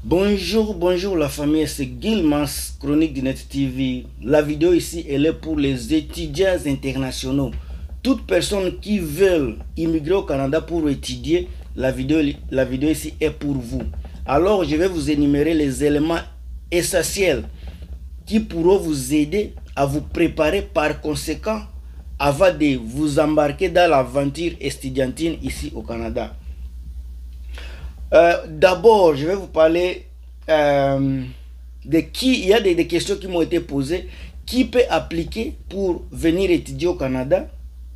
Bonjour, bonjour la famille, c'est Gilmas, Chronique du Net TV. La vidéo ici, elle est pour les étudiants internationaux. Toute personne qui veut immigrer au Canada pour étudier, la vidéo ici est pour vous. Alors, je vais vous énumérer les éléments essentiels qui pourront vous aider à vous préparer par conséquent avant de vous embarquer dans l'aventure estudiantine ici au Canada. D'abord, je vais vous parler de qui. Il y a des questions qui m'ont été posées. Qui peut appliquer pour venir étudier au Canada?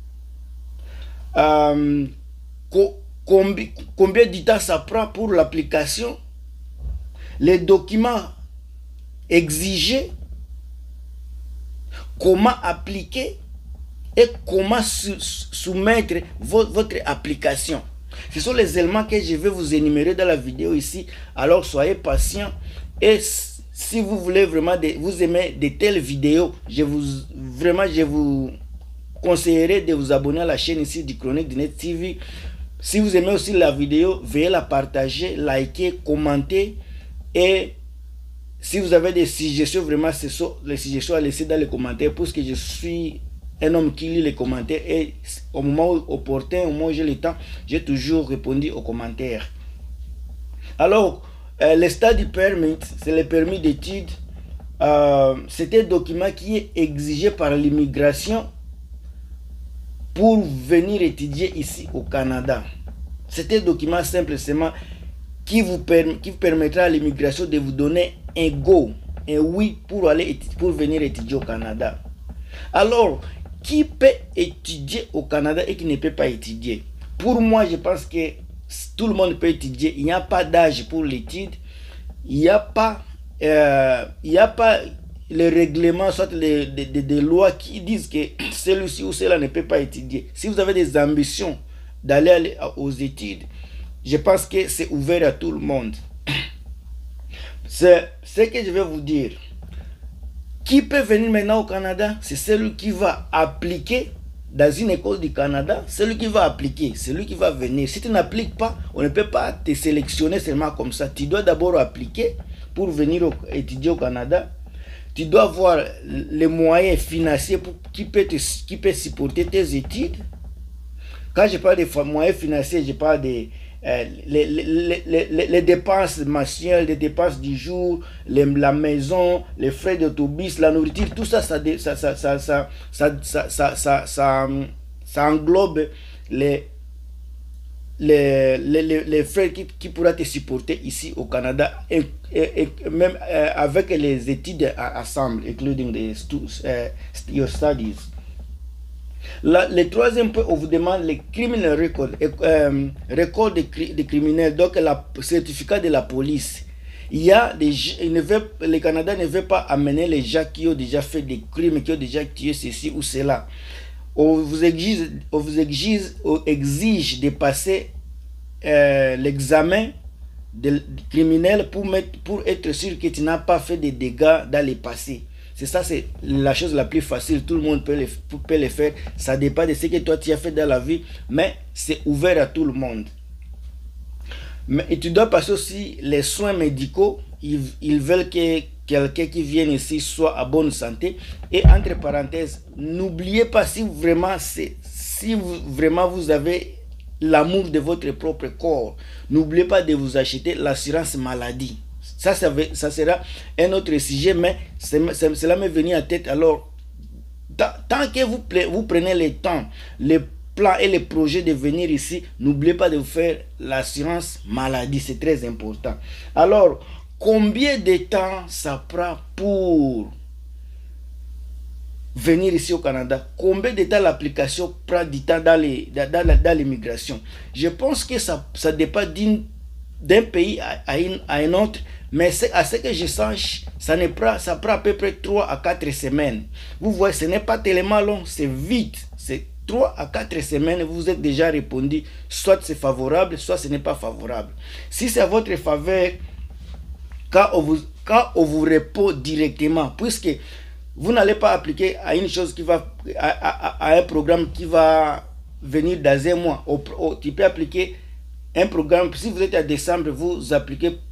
Combien de temps ça prend pour l'application? Les documents exigés? Comment appliquer? Et comment soumettre votre application? Ce sont les éléments que je vais vous énumérer dans la vidéo ici. Alors soyez patient. Et si vous voulez vraiment, vous aimez de telles vidéos, je vous conseillerais de vous abonner à la chaîne ici du Chronique du Net TV. Si vous aimez aussi la vidéo, veuillez la partager, liker, commenter. Et si vous avez des suggestions, vraiment, ce sont les suggestions à laisser dans les commentaires, parce que je suis un homme qui lit les commentaires et au moment opportun, au moment où j'ai le temps, j'ai toujours répondu aux commentaires. Alors, le study permit, c'est le permis d'études. C'est un document qui est exigé par l'immigration pour venir étudier ici au Canada. C'est un document simplement qui vous permettra à l'immigration de vous donner un go, un oui pour venir étudier au Canada. Alors, qui peut étudier au Canada et qui ne peut pas étudier? Pour moi, je pense que tout le monde peut étudier. Il n'y a pas d'âge pour l'étude. Il n'y a pas les règlements, soit des lois qui disent que celui-ci ou cela ne peut pas étudier. Si vous avez des ambitions d'aller aux études, je pense que c'est ouvert à tout le monde. C'est ce que je vais vous dire. Qui peut venir maintenant au Canada? C'est celui qui va appliquer dans une école du Canada. Celui qui va appliquer, celui qui va venir. Si tu n'appliques pas, on ne peut pas te sélectionner seulement comme ça. Tu dois d'abord appliquer pour venir étudier au Canada. Tu dois avoir les moyens financiers qui peut supporter tes études. Quand je parle de moyens financiers, je parle des les dépenses mensuelles, les dépenses du jour, la maison, les frais d'autobus, la nourriture, tout ça, ça englobe les frais qui pourraient te supporter ici au Canada, et même avec les études ensemble, including your studies. Le troisième point, on vous demande les criminal record, record de criminels, donc le certificat de la police. Le Canada ne veut pas amener les gens qui ont déjà fait des crimes, qui ont déjà tué ceci ou cela. On vous exige de passer l'examen criminel pour être sûr que tu n'as pas fait de dégâts dans le passé. C'est ça, c'est la chose la plus facile. Tout le monde peut le faire. Ça dépend de ce que toi tu as fait dans la vie, mais c'est ouvert à tout le monde. Mais tu dois passer aussi les soins médicaux. Ils veulent que quelqu'un qui vienne ici soit à bonne santé. Et entre parenthèses, n'oubliez pas, si vraiment vous avez l'amour de votre propre corps, n'oubliez pas de vous acheter l'assurance maladie. Ça sera un autre sujet, mais cela m'est venu en tête. Alors, tant que vous prenez le temps, les plans et les projets de venir ici, n'oubliez pas de vous faire l'assurance maladie, c'est très important. Alors, combien de temps ça prend pour venir ici au Canada? Combien de temps l'application prend du temps dans l'immigration? Je pense que ça dépend d'un pays à un autre, mais à ce que je sache, ça prend à peu près 3 à 4 semaines. Vous voyez, ce n'est pas tellement long, c'est vite. C'est 3 à 4 semaines, vous êtes déjà répondu, soit c'est favorable, soit ce n'est pas favorable. Si c'est à votre faveur, quand on vous répond directement, puisque vous n'allez pas appliquer à une chose à un programme qui va venir dans un mois. Tu peux appliquer un programme, si vous êtes à décembre, vous appliquez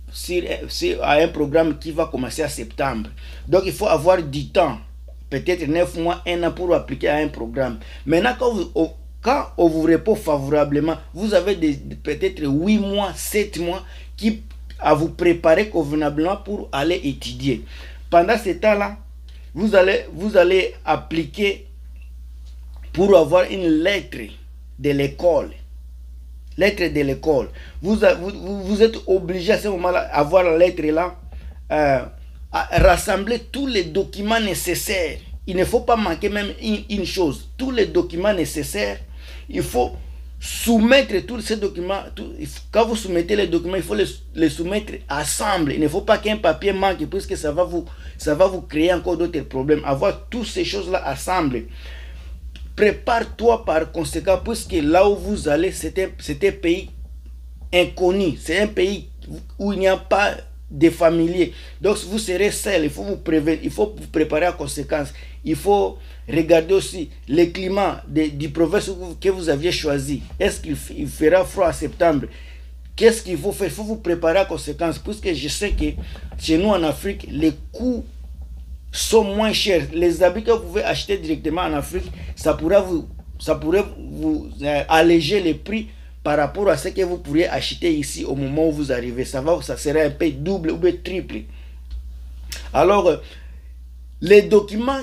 à un programme qui va commencer en septembre. Donc il faut avoir du temps, peut-être 9 mois, 1 an pour appliquer à un programme. Maintenant, quand on vous répond favorablement, vous avez peut-être 8 mois, 7 mois à vous préparer convenablement pour aller étudier. Pendant ce temps-là, vous allez appliquer pour avoir une lettre de l'école. Lettre de l'école. Vous êtes obligé à ce moment-là, avoir la lettre là, à rassembler tous les documents nécessaires. Il ne faut pas manquer même une chose. Tous les documents nécessaires, il faut soumettre tous ces documents. Quand vous soumettez les documents, il faut les soumettre ensemble. Il ne faut pas qu'un papier manque, puisque ça va vous créer encore d'autres problèmes. Avoir toutes ces choses-là ensemble. Prépare-toi par conséquent, puisque là où vous allez, c'est un pays inconnu. C'est un pays où il n'y a pas de familiers. Donc vous serez seul, il faut vous prévenir, il faut vous préparer en conséquence. Il faut regarder aussi le climat du province que vous aviez choisi. Est-ce qu'il fera froid en septembre? Qu'est-ce qu'il faut faire? Il faut vous préparer en conséquence, puisque je sais que chez nous en Afrique, les coûts sont moins chers. Les habits que vous pouvez acheter directement en Afrique, ça pourrait vous alléger les prix par rapport à ce que vous pourriez acheter ici au moment où vous arrivez. Ça serait un peu double ou triple. Alors, les documents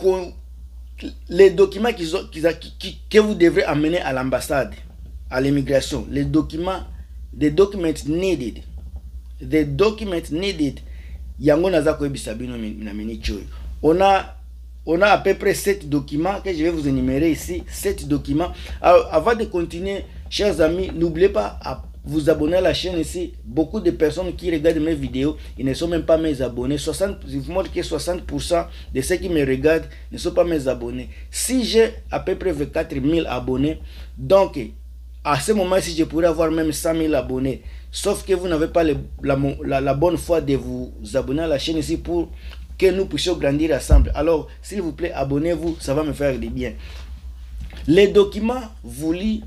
que vous devrez amener à l'ambassade, à l'immigration, les documents needed. The documents needed. On a à peu près 7 documents que je vais vous énumérer ici. 7 documents. Alors, avant de continuer, chers amis, n'oubliez pas à vous abonner à la chaîne ici. Beaucoup de personnes qui regardent mes vidéos, ils ne sont même pas mes abonnés. Je vous montre que 60% de ceux qui me regardent ne sont pas mes abonnés. Si j'ai à peu près 24 000 abonnés, donc à ce moment-ci, je pourrais avoir même 100 000 abonnés. Sauf que vous n'avez pas la bonne foi de vous abonner à la chaîne ici pour que nous puissions grandir ensemble. Alors, s'il vous plaît, abonnez-vous, ça va me faire du bien. Les documents voulus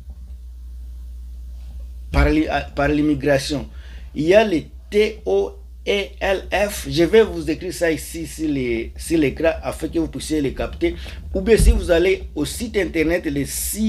par l'immigration. Il y a les TOELF. Je vais vous écrire ça ici sur l'écran afin que vous puissiez les capter. Ou bien si vous allez au site internet, les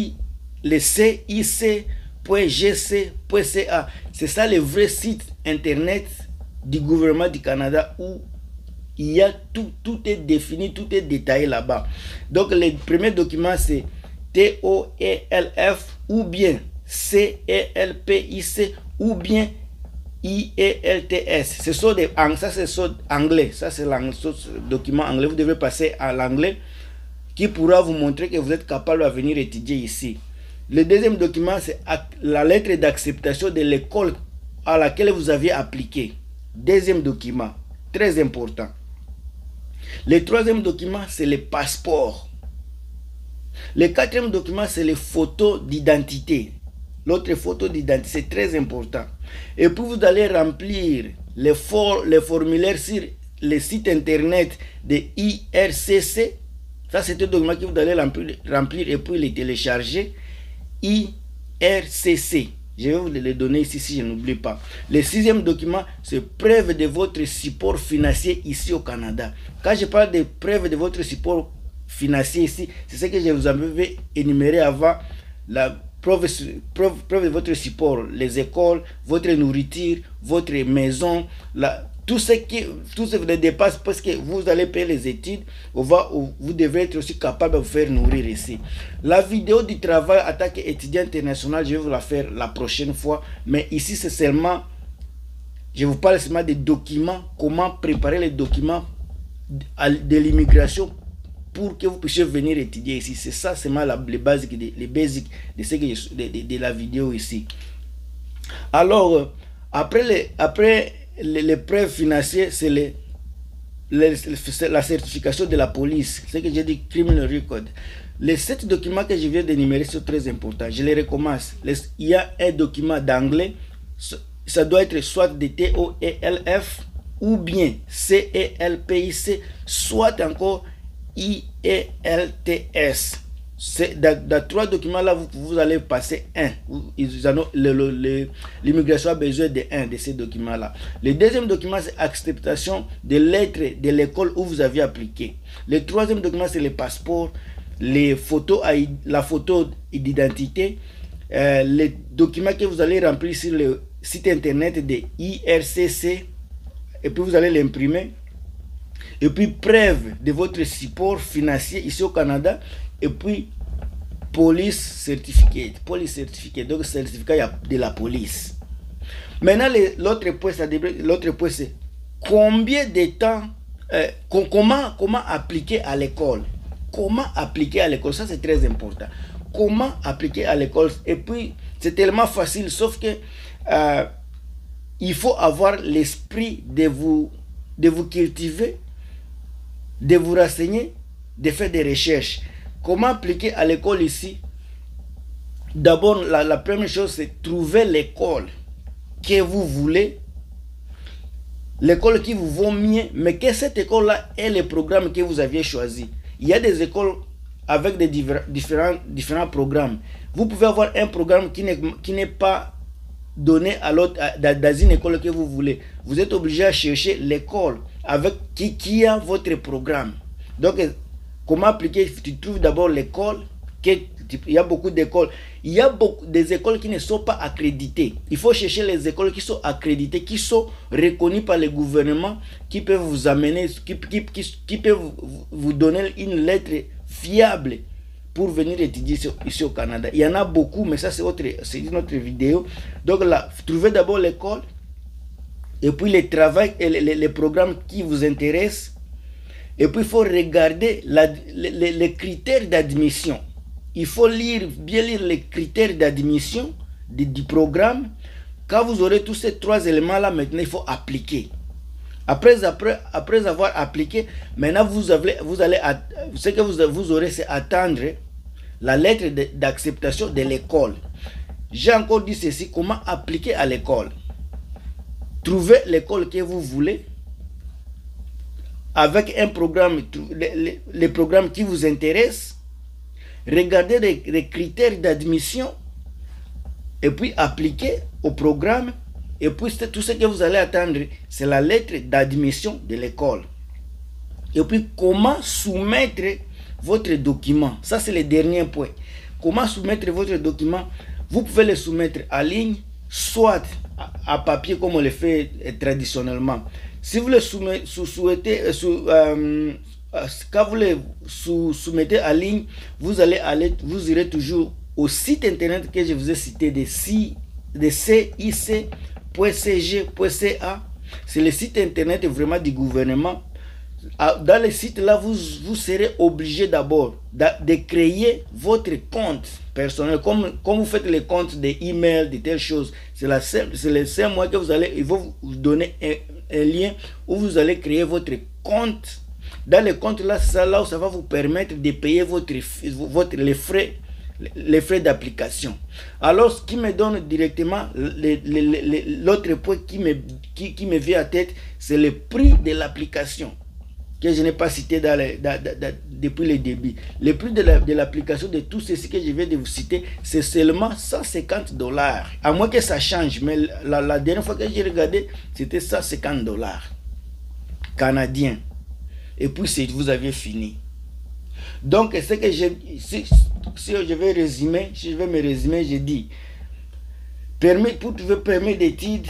cic.gc.ca. C'est ça le vrai site internet du gouvernement du Canada où il y a tout est défini, tout est détaillé là-bas. Donc les premiers documents c'est TOELF ou bien CELPIC ou bien IELTS. Ce sont des ça c'est anglais, ça c'est le document anglais. Vous devez passer à l'anglais qui pourra vous montrer que vous êtes capable de venir étudier ici. Le deuxième document c'est la lettre d'acceptation de l'école à laquelle vous aviez appliqué. Deuxième document, très important. Le troisième document c'est le passeport. Le quatrième document c'est les photos d'identité. L'autre photo d'identité, c'est très important. Et puis vous allez remplir les formulaires sur le site internet de IRCC. Ça c'est un document que vous allez remplir et puis les télécharger. IRCC. Je vais vous les donner ici si je n'oublie pas. Le sixième document, c'est preuve de votre support financier ici au Canada. Quand je parle de preuve de votre support financier ici, c'est ce que je vous avais énuméré avant. La preuve de votre support, les écoles, votre nourriture, votre maison, tout ce qui dépasse parce que vous allez payer les études, vous devez être aussi capable de vous faire nourrir ici. La vidéo du travail en tant qu'étudiant international, je vais vous la faire la prochaine fois, mais ici c'est seulement, je vous parle seulement des documents, comment préparer les documents de l'immigration pour que vous puissiez venir étudier ici. C'est ça seulement les basiques de la vidéo ici. Alors, après les preuves financières, c'est la certification de la police, ce que j'ai dit, criminal record. Les 7 documents que je viens d'énumérer sont très importants. Je les recommence. Il y a un document d'anglais, ça doit être soit de TOELF ou bien CELPIC, soit encore IELTS. Dans 3 documents là, vous allez passer un. L'immigration a besoin de un de ces documents là. Le deuxième document, c'est acceptation de lettres de l'école où vous avez appliqué. Le troisième document, c'est le passeport, les photos, la photo d'identité, les documents que vous allez remplir sur le site internet de IRCC, et puis vous allez l'imprimer. Et puis preuve de votre support financier ici au Canada. Et puis police certificate, donc certificat de la police. Maintenant l'autre point c'est combien de temps, comment appliquer à l'école. Comment appliquer à l'école, ça c'est très important. Comment appliquer à l'école. Et puis c'est tellement facile, sauf que il faut avoir l'esprit de vous cultiver, de vous renseigner, de faire des recherches. Comment appliquer à l'école ici? D'abord, la première chose, c'est trouver l'école que vous voulez, l'école qui vous vaut mieux, mais que cette école-là est le programme que vous aviez choisi. Il y a des écoles avec des différents programmes. Vous pouvez avoir un programme qui n'est pas donné à l'autre, dans une école que vous voulez. Vous êtes obligé à chercher l'école avec qui a votre programme. Donc, comment appliquer? Tu trouves d'abord l'école. Il y a beaucoup d'écoles. Il y a des écoles qui ne sont pas accréditées. Il faut chercher les écoles qui sont accréditées, qui sont reconnues par le gouvernement, qui peuvent vous amener, qui peuvent vous donner une lettre fiable pour venir étudier ici au Canada. Il y en a beaucoup, mais ça c'est une autre vidéo. Donc là, trouvez d'abord l'école, et puis le travail et les programmes qui vous intéressent. Et puis il faut regarder les critères d'admission. Il faut bien lire les critères d'admission du programme. Quand vous aurez tous ces 3 éléments là, maintenant il faut appliquer. Après avoir appliqué, maintenant vous allez, ce que vous aurez, c'est attendre la lettre d'acceptation de l'école. J'ai encore dit ceci, comment appliquer à l'école. Trouvez l'école que vous voulez avec un programme, les programmes qui vous intéressent. Regardez les critères d'admission et puis appliquez au programme. Et puis tout ce que vous allez attendre, c'est la lettre d'admission de l'école. Et puis comment soumettre votre document. Ça c'est le dernier point. Comment soumettre votre document? Vous pouvez le soumettre en ligne, soit à papier comme on le fait traditionnellement. Si vous le souhaitez, quand vous le soumettez en ligne, vous irez toujours au site internet que je vous ai cité de cic.cg.ca. C'est le site internet vraiment du gouvernement. Dans le site là, vous serez obligé d'abord de créer votre compte personnel, comme vous faites les comptes des emails, de telles choses. C'est le seul mois que ils vont vous donner un lien où vous allez créer votre compte. Dans le compte là, c'est là où ça va vous permettre de payer les frais d'application. Alors, ce qui me donne directement l'autre point qui me vient à tête, c'est le prix de l'application, que je n'ai pas cité depuis le début. Le prix de l'application de tout ceci que je viens de vous citer, c'est seulement $150. À moins que ça change, mais la dernière fois que j'ai regardé, c'était $150 canadiens. Et puis vous aviez fini. Donc, ce que si je vais me résumer, j'ai dit, pour trouver permis d'études,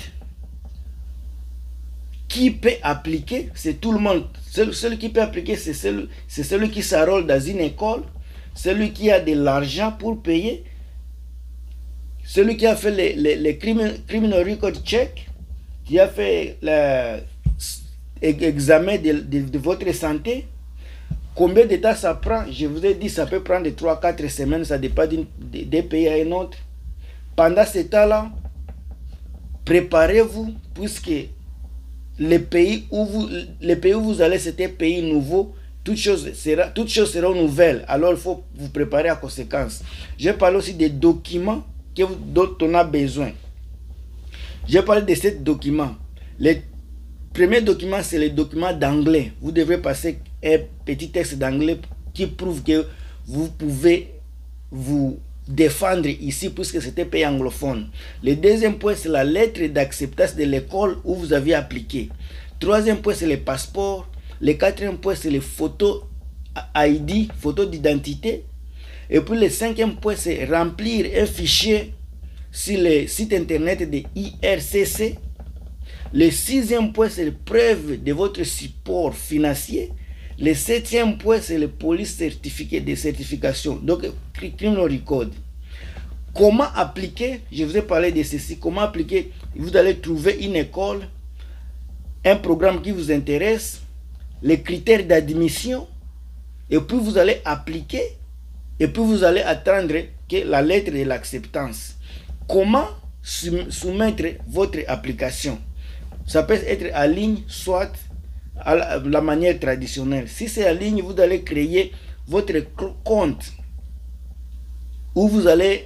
qui peut appliquer? C'est tout le monde. Celui qui peut appliquer, c'est celui qui s'enrôle dans une école, celui qui a de l'argent pour payer, celui qui a fait les criminal record check, qui a fait l'examen de votre santé. Combien de temps ça prend? Je vous ai dit, ça peut prendre de 3-4 semaines, ça dépend d'un pays à un autre. Pendant ce temps-là, préparez-vous, puisque les pays où vous allez, c'est un pays nouveau, toutes choses seront nouvelles. Alors il faut vous préparer à conséquence. Je parle aussi des documents dont on a besoin. Je parle de ces documents. Le premier document, c'est le document d'anglais. Vous devrez passer un petit texte d'anglais qui prouve que vous pouvez vous défendre ici puisque c'était pays anglophone. Le deuxième point, c'est la lettre d'acceptance de l'école où vous avez appliqué. Troisième point, c'est le passeport. Le quatrième point, c'est les photos ID, photos d'identité. Et puis le cinquième point, c'est remplir un fichier sur le site internet de IRCC. Le sixième point, c'est la preuve de votre support financier. Le septième point, c'est le police certificat de certification. Donc, criminal record. Comment appliquer? Je vous ai parlé de ceci. Comment appliquer? Vous allez trouver une école, un programme qui vous intéresse, les critères d'admission, et puis vous allez appliquer, et puis vous allez attendre que la lettre de l'acceptance. Comment soumettre votre application? Ça peut être en ligne, soit à la manière traditionnelle. Si c'est en ligne, vous allez créer votre compte où vous allez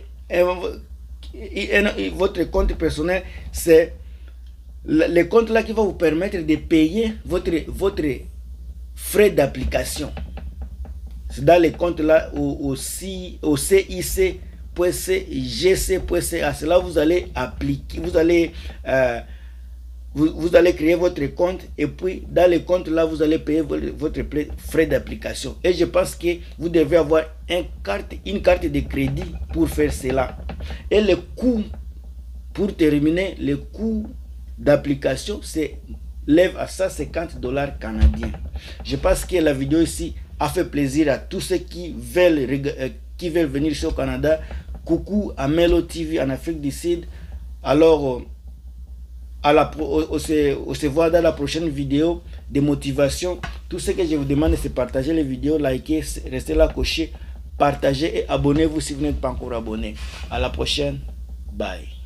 votre compte personnel. C'est le compte là qui va vous permettre de payer votre frais d'application. C'est dans les comptes là au CIC.gc.ca. C'est là vous allez appliquer, vous allez créer votre compte, et puis dans le compte là vous allez payer votre frais d'application. Et je pense que vous devez avoir une carte de crédit pour faire cela. Et le coût, pour terminer, le coût d'application s'élève à $150 canadiens. Je pense que la vidéo ici a fait plaisir à tous ceux qui veulent venir ici au Canada. Coucou à Melo TV en Afrique du Sud. Alors on se voit dans la prochaine vidéo de motivation. Tout ce que je vous demande, c'est partager les vidéos, liker, restez là, cocher, partagez et abonnez-vous si vous n'êtes pas encore abonné. À la prochaine. Bye.